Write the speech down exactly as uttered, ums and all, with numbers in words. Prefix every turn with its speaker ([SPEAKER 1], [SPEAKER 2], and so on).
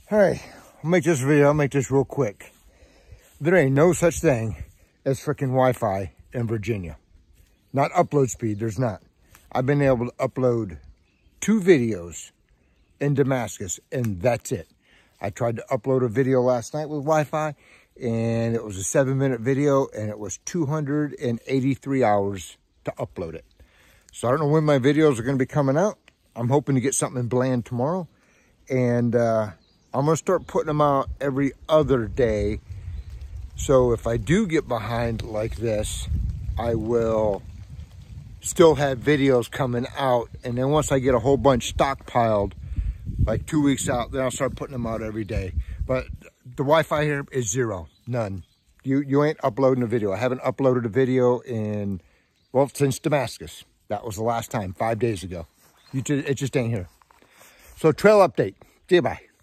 [SPEAKER 1] All right, I'll make this video, I'll make this real quick. There ain't no such thing as freaking Wi-Fi in Virginia. Not upload speed, there's not. I've been able to upload two videos in Damascus, and that's it. I tried to upload a video last night with Wi-Fi, and it was a seven minute video, and it was two hundred eighty-three hours to upload it. So I don't know when my videos are gonna be coming out. I'm hoping to get something in Bland tomorrow. And uh, I'm gonna start putting them out every other day. So if I do get behind like this, I will still have videos coming out. And then once I get a whole bunch stockpiled, like two weeks out, then I'll start putting them out every day. But the Wi-Fi here is zero, none. You, you ain't uploading a video. I haven't uploaded a video in, well, since Damascus. That was the last time, five days ago. You just, it just ain't here. So trail update. See you, bye.